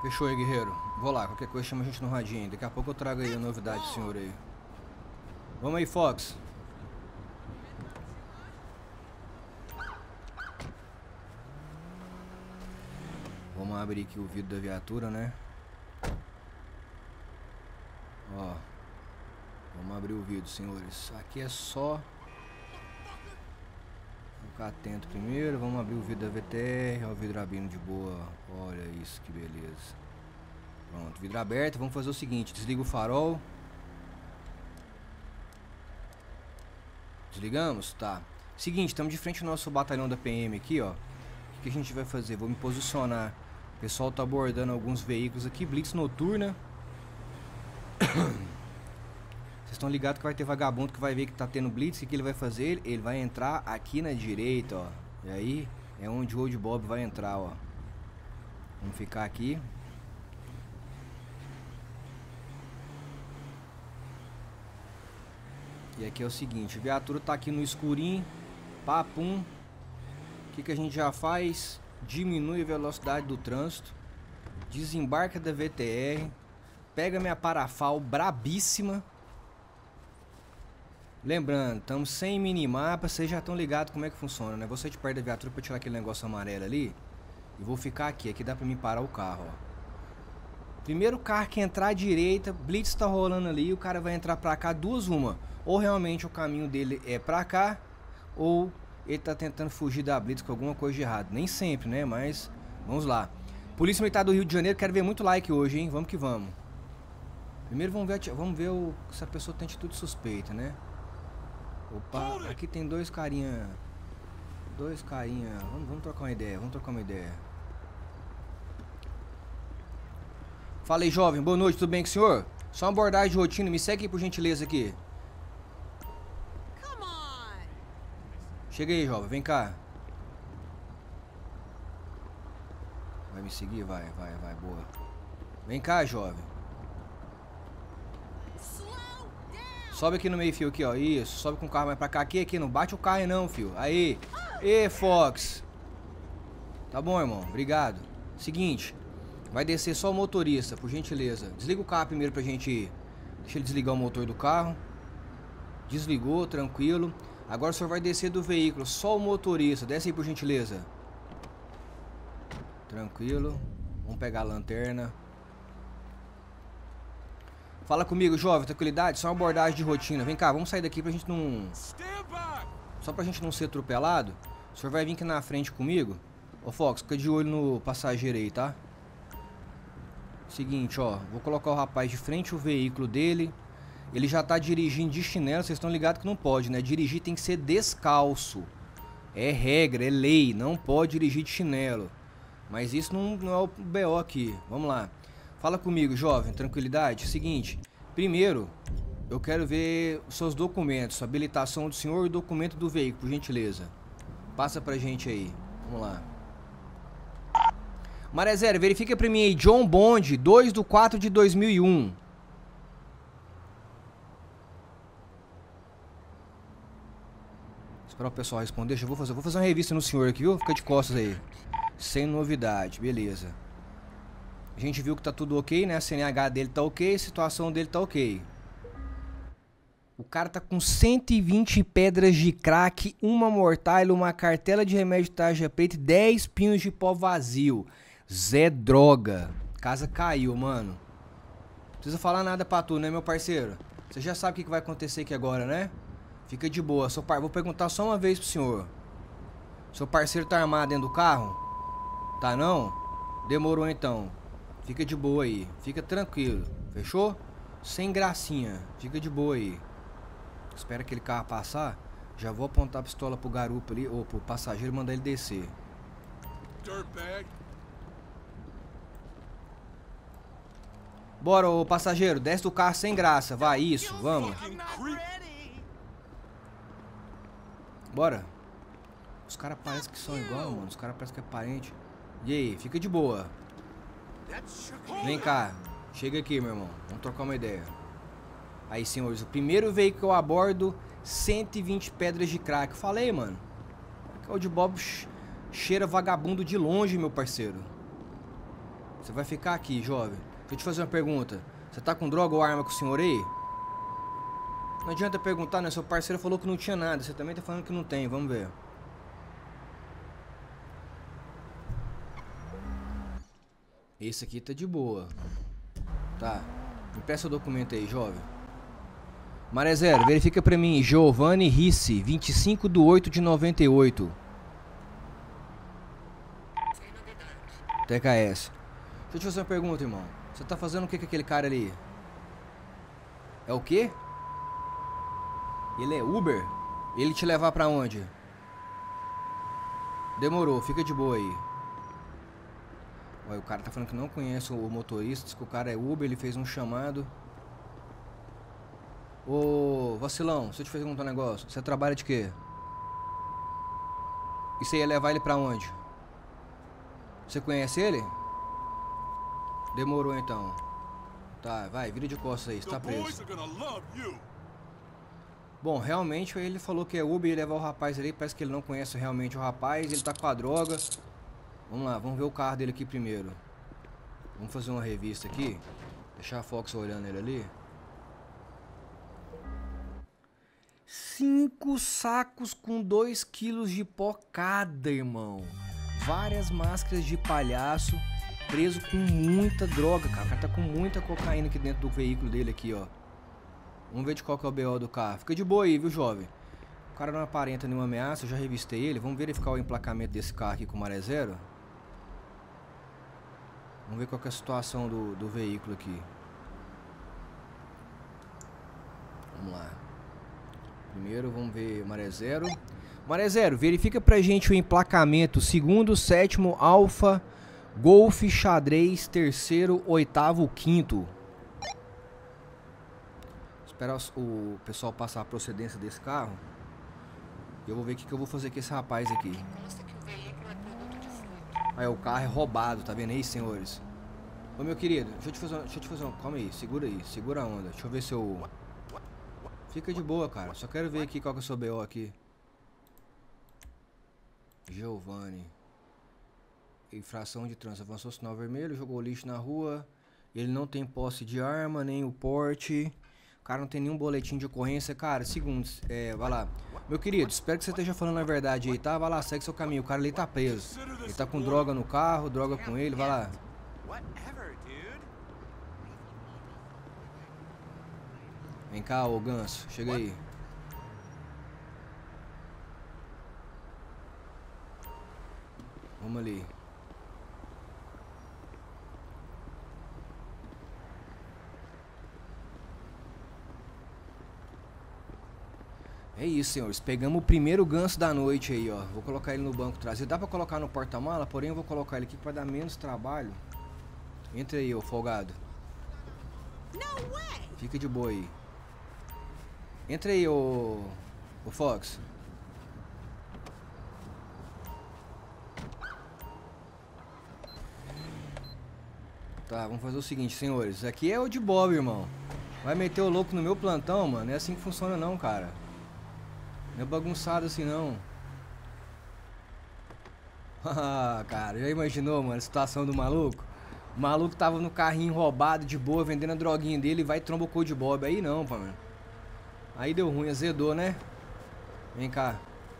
Fechou aí, guerreiro. Vou lá, qualquer coisa chama a gente no radinho. Daqui a pouco eu trago aí a novidade do senhor aí. Vamos aí, Fox. Vamos abrir aqui o vidro da viatura, né? Ó. Vamos abrir o vidro, senhores. Aqui é só ficar atento primeiro. Vamos abrir o vidro da VTR. Ó, o vidro abrindo de boa. Olha isso, que beleza. Pronto, vidro aberto. Vamos fazer o seguinte: desliga o farol. Desligamos? Tá. Seguinte, estamos de frente ao nosso batalhão da PM aqui, ó. O que a gente vai fazer? Vou me posicionar. O pessoal tá abordando alguns veículos aqui. Blitz noturna. Vocês estão ligados que vai ter vagabundo que vai ver que tá tendo blitz. O que ele vai fazer? Ele vai entrar aqui na direita, ó. E aí é onde o Old Bob vai entrar, ó. Vamos ficar aqui. E aqui é o seguinte, a viatura tá aqui no escurinho. Papum. O que a gente já faz? Diminui a velocidade do trânsito. Desembarca da VTR. Pega minha parafal brabíssima. Lembrando, estamos sem minimapa. Vocês já estão ligados como é que funciona, né? Você de perto da viatura para tirar aquele negócio amarelo ali. E vou ficar aqui. Aqui dá pra mim parar o carro, ó. Primeiro carro que entrar à direita, blitz tá rolando ali. O cara vai entrar pra cá, duas uma. Ou realmente o caminho dele é pra cá, ou ele tá tentando fugir da blitz com alguma coisa de errado. Nem sempre, né? Mas vamos lá. Polícia Militar do Rio de Janeiro, quero ver muito like hoje, hein? Vamos que vamos. Primeiro vamos ver se a pessoa tem atitude suspeita, né? Opa, aqui tem dois carinha. Vamos trocar uma ideia, Fala aí, jovem, boa noite, tudo bem com o senhor? Só uma abordagem de rotina, me segue aí por gentileza aqui. Chega aí, jovem, vem cá. Vai me seguir? Vai, boa. Vem cá, jovem. Sobe aqui no meio, fio, aqui, ó. Isso, sobe com o carro mais pra cá. Aqui, não bate o carro aí não, fio. Aí. Ê, Fox. Tá bom, irmão, obrigado. Seguinte, vai descer só o motorista, por gentileza. Desliga o carro primeiro pra gente ir. Deixa ele desligar o motor do carro. Desligou, tranquilo. Agora o senhor vai descer do veículo, só o motorista. Desce aí, por gentileza. Tranquilo. Vamos pegar a lanterna. Fala comigo, jovem, tranquilidade, só uma abordagem de rotina. Vem cá, vamos sair daqui pra gente não... Só pra gente não ser atropelado. O senhor vai vir aqui na frente comigo. Ô Fox, fica de olho no passageiro aí, tá? Seguinte, ó, vou colocar o rapaz de frente ao veículo dele. Ele já tá dirigindo de chinelo, vocês estão ligados que não pode, né? Dirigir tem que ser descalço. É regra, é lei, não pode dirigir de chinelo. Mas isso não é o BO aqui, vamos lá. Fala comigo, jovem, tranquilidade. Seguinte, primeiro, eu quero ver os seus documentos, a habilitação do senhor e o documento do veículo, por gentileza. Passa pra gente aí, vamos lá. Maré Zero, verifica pra mim aí, John Bond, 2/4/2001. Esperar o pessoal responder, eu vou fazer uma revista no senhor aqui, viu? Fica de costas aí. Sem novidade, beleza. A gente viu que tá tudo ok, né? A CNH dele tá ok, a situação dele tá ok. O cara tá com 120 pedras de crack, uma mortalha, uma cartela de remédio de tarja preta e 10 pinhos de pó vazio. Zé droga. Casa caiu, mano. Não precisa falar nada pra tu, né, meu parceiro? Você já sabe o que vai acontecer aqui agora, né? Fica de boa. Vou perguntar só uma vez pro senhor. Seu parceiro tá armado dentro do carro? Tá não? Demorou então. Fica de boa aí. Fica tranquilo. Fechou? Sem gracinha. Fica de boa aí. Espera aquele carro passar. Já vou apontar a pistola pro garupa ali, ou pro passageiro, mandar ele descer. Bora, ô passageiro. Desce do carro sem graça. Vai, isso. Vamos. Bora. Os caras parecem que são igual, mano. Os caras parecem que é parente. E aí, fica de boa. Vem cá. Chega aqui, meu irmão. Vamos trocar uma ideia. Aí, senhores. O primeiro veículo que eu abordo, 120 pedras de crack. Falei, mano. O de Bob cheira vagabundo de longe, meu parceiro. Você vai ficar aqui, jovem. Deixa eu te fazer uma pergunta. Você tá com droga ou arma com o senhor aí? Não adianta perguntar, né? Seu parceiro falou que não tinha nada. Você também tá falando que não tem. Vamos ver. Esse aqui tá de boa. Tá. Me peça o documento aí, jovem. Maré Zero, verifica pra mim. Giovanni Ricci, 25/8/98. TKS. Deixa eu te fazer uma pergunta, irmão. Você tá fazendo o que com aquele cara ali? É o quê? Ele é Uber? Ele te levar pra onde? Demorou, fica de boa aí. Olha, o cara tá falando que não conhece o motorista, diz que o cara é Uber, ele fez um chamado. Ô, vacilão, deixa eu te perguntar um negócio. Você trabalha de quê? E você ia levar ele pra onde? Você conhece ele? Demorou então. Tá, vai, vira de costas aí, você tá preso. Bom, realmente ele falou que é Uber e levar o rapaz ali. Parece que ele não conhece realmente o rapaz, ele tá com a droga. Vamos lá, vamos ver o carro dele aqui primeiro. Vamos fazer uma revista aqui. Deixar a Fox olhando ele ali. 5 sacos com 2 quilos de pó cada, irmão. Várias máscaras de palhaço. Preso com muita droga, cara. O cara tá com muita cocaína aqui dentro do veículo dele aqui, ó. Vamos ver de qual que é o BO do carro. Fica de boa aí, viu, jovem? O cara não aparenta nenhuma ameaça, eu já revistei ele. Vamos verificar o emplacamento desse carro aqui com Maré Zero. Vamos ver qual que é a situação do veículo aqui. Vamos lá. Primeiro vamos ver Maré Zero. Maré Zero, verifica pra gente o emplacamento. 2º, 7º, Alfa, Golf, Xadrez, 3º, 8º, 5º. Esperar o pessoal passar a procedência desse carro. E eu vou ver o que eu vou fazer com esse rapaz aqui. Aí o carro é roubado, tá vendo aí, senhores? Ô meu querido, deixa eu te fazer um... Calma aí, segura a onda. Deixa eu ver se eu... Fica de boa, cara. Só quero ver aqui qual que é o seu BO aqui. Giovanni. Infração de trânsito. Avançou sinal vermelho, jogou lixo na rua. Ele não tem posse de arma, nem o porte. O cara não tem nenhum boletim de ocorrência. Cara, segundos. Vai lá. Meu querido, espero que você esteja falando a verdade aí, tá? Vai lá, segue seu caminho. O cara ali tá preso. Ele tá com droga no carro, droga com ele. Vai lá. Vem cá, ô Ganso. Chega aí. Vamos ali. É isso, senhores. Pegamos o primeiro ganso da noite aí, ó. Vou colocar ele no banco traseiro. Dá pra colocar no porta-mala, porém eu vou colocar ele aqui pra dar menos trabalho. Entra aí, ô folgado. Fica de boa aí. Entra aí, ô Fox. Tá, vamos fazer o seguinte, senhores. Aqui é o de Bob, irmão. Vai meter o louco no meu plantão, mano. Não é assim que funciona não, cara. Não é bagunçado assim não. Ah, cara, já imaginou, mano, a situação do maluco? O maluco tava no carrinho roubado, de boa, vendendo a droguinha dele e vai e tromba o Code Bob. Aí não, pô, mano. Aí deu ruim, azedou, né? Vem cá.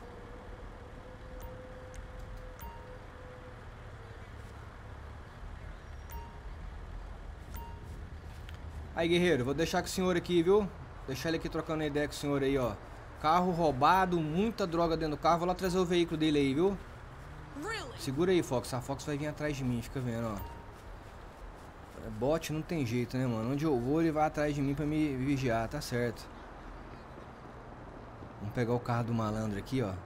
Aí, guerreiro, vou deixar com o senhor aqui, viu? Deixar ele aqui trocando ideia com o senhor aí, ó. Carro roubado, muita droga dentro do carro. Vou lá trazer o veículo dele aí, viu? Segura aí, Fox. A Fox vai vir atrás de mim, fica vendo, ó. Bot não tem jeito, né, mano? Onde eu vou, ele vai atrás de mim pra me vigiar, tá certo. Vamos pegar o carro do malandro aqui, ó.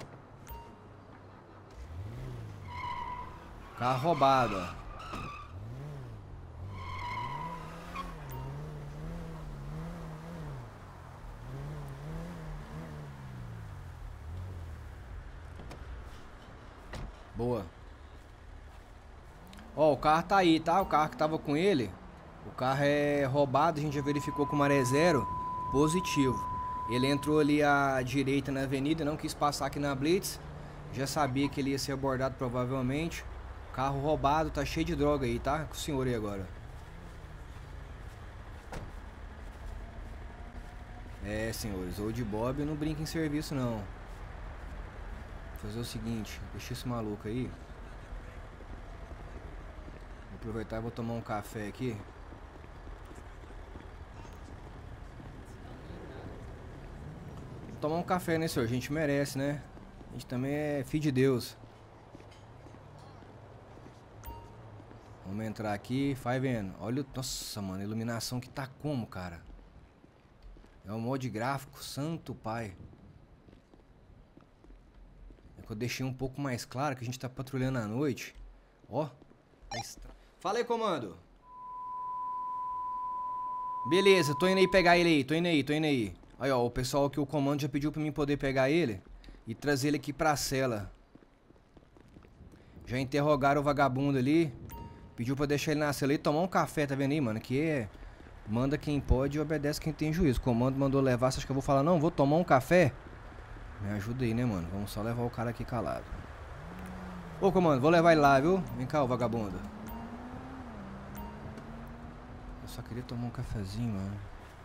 Carro roubado, ó. Boa. Ó, o carro tá aí, tá? O carro que tava com ele. O carro é roubado, a gente já verificou com Maré Zero. Positivo. Ele entrou ali à direita na avenida, não quis passar aqui na Blitz. Já sabia que ele ia ser abordado provavelmente. O Carro roubado, tá cheio de droga aí, tá? Com o senhor aí agora. É, senhores, Old Bob não brinca em serviço, não. Vou fazer o seguinte, deixa esse maluco aí. Vou aproveitar e vou tomar um café aqui. Vou tomar um café, né, senhor? A gente merece, né? A gente também é filho de Deus. Vamos entrar aqui, vai vendo. Olha o... Nossa, mano, a iluminação que tá como, cara? É um mod gráfico, santo pai. É que eu deixei um pouco mais claro que a gente tá patrulhando à noite. Ó. Fala aí, comando. Beleza, tô indo aí pegar ele aí, tô indo aí. Aí, ó, o pessoal aqui, o comando já pediu pra mim poder pegar ele e trazer ele aqui pra cela. Já interrogaram o vagabundo ali. Pediu pra deixar ele na cela e tomar um café, tá vendo aí, mano? Que é... Manda quem pode e obedece quem tem juízo. O comando mandou levar, você acha que eu vou falar, não, vou tomar um café? Me ajuda aí, né, mano? Vamos só levar o cara aqui calado. Ô, comando, vou levar ele lá, viu? Vem cá, ô vagabundo. Eu só queria tomar um cafezinho, mano.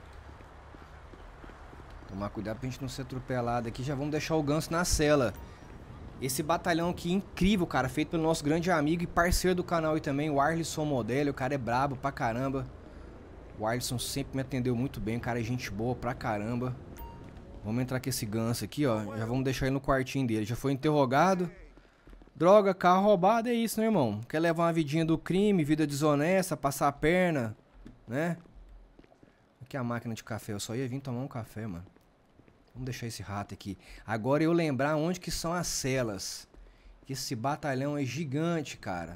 Tomar cuidado pra gente não ser atropelado aqui. Já vamos deixar o Ganso na cela. Esse batalhão aqui incrível, cara. Feito pelo nosso grande amigo e parceiro do canal aí também, o Arlisson Modelli. O cara é brabo pra caramba. O Arlisson sempre me atendeu muito bem. O cara é gente boa pra caramba. Vamos entrar com esse Ganso aqui, ó. Já vamos deixar ele no quartinho dele. Já foi interrogado. Droga, carro roubado, é isso, né, irmão? Quer levar uma vidinha do crime, vida desonesta, passar a perna, né? Aqui é a máquina de café. Eu só ia vir tomar um café, mano. Vamos deixar esse rato aqui. Agora eu lembrar onde que são as celas. Que esse batalhão é gigante, cara.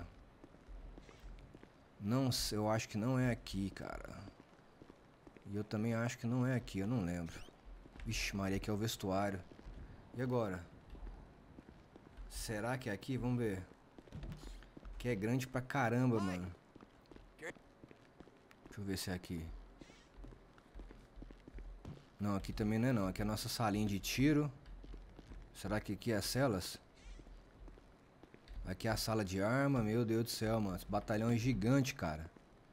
Não sei, eu acho que não é aqui, cara. E eu também acho que não é aqui, eu não lembro. Vixe Maria, aqui é o vestuário. E agora? Será que é aqui? Vamos ver. Que é grande pra caramba, mano. Deixa eu ver se é aqui. Não, aqui também não é não. Aqui é a nossa salinha de tiro. Será que aqui é as celas? Aqui é a sala de arma. Meu Deus do céu, mano. Esse batalhão é gigante, cara.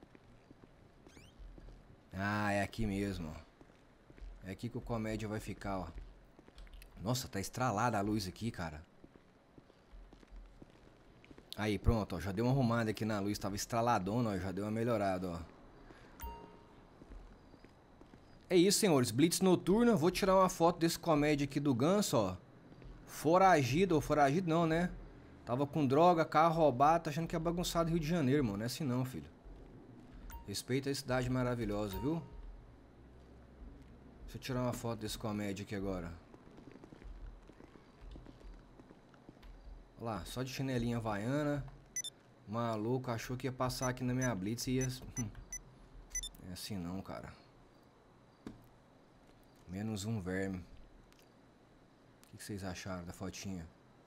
Ah, é aqui mesmo, ó. É aqui que o comédia vai ficar, ó. Nossa, tá estralada a luz aqui, cara. Aí, pronto, ó. Já deu uma arrumada aqui na luz. Tava estraladona, ó. Já deu uma melhorada, ó. É isso, senhores. Blitz noturna. Vou tirar uma foto desse comédia aqui do Ganso, ó. Foragido, ou foragido não, né? Tava com droga, carro roubado. Tá achando que é bagunçado Rio de Janeiro, mano. Não é assim não, filho. Respeita a cidade maravilhosa, viu? Deixa eu tirar uma foto desse comédia aqui agora. Olha lá, só de chinelinha havaiana. Maluco, achou que ia passar aqui na minha blitz e ia... É assim não, cara. Menos um verme. O que vocês acharam da fotinha?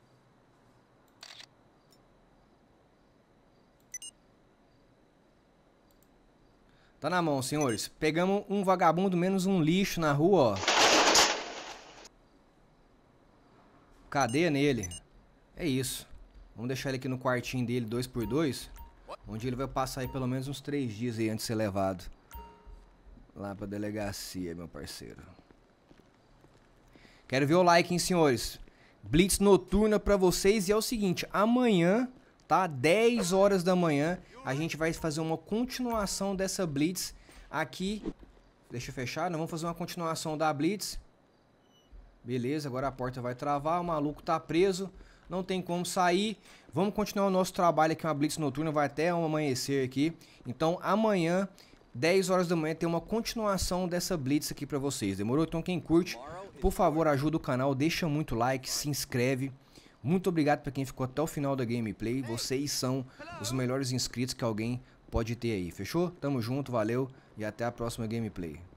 Tá na mão, senhores. Pegamos um vagabundo menos um lixo na rua, ó. Cadeia nele. É isso. Vamos deixar ele aqui no quartinho dele, 2x2. Onde ele vai passar aí pelo menos uns 3 dias aí antes de ser levado lá pra delegacia, meu parceiro. Quero ver o like, hein, senhores. Blitz noturna pra vocês. E é o seguinte, amanhã, tá? 10 horas da manhã, a gente vai fazer uma continuação dessa Blitz aqui. Deixa eu fechar, nós vamos fazer uma continuação da Blitz. Beleza, agora a porta vai travar, o maluco tá preso, não tem como sair. Vamos continuar o nosso trabalho aqui, uma Blitz noturna, vai até um amanhecer aqui. Então amanhã, 10 horas da manhã, tem uma continuação dessa Blitz aqui pra vocês, demorou? Então quem curte, por favor, ajuda o canal, deixa muito like, se inscreve. Muito obrigado pra quem ficou até o final da gameplay, vocês são os melhores inscritos que alguém pode ter aí, fechou? Tamo junto, valeu e até a próxima gameplay.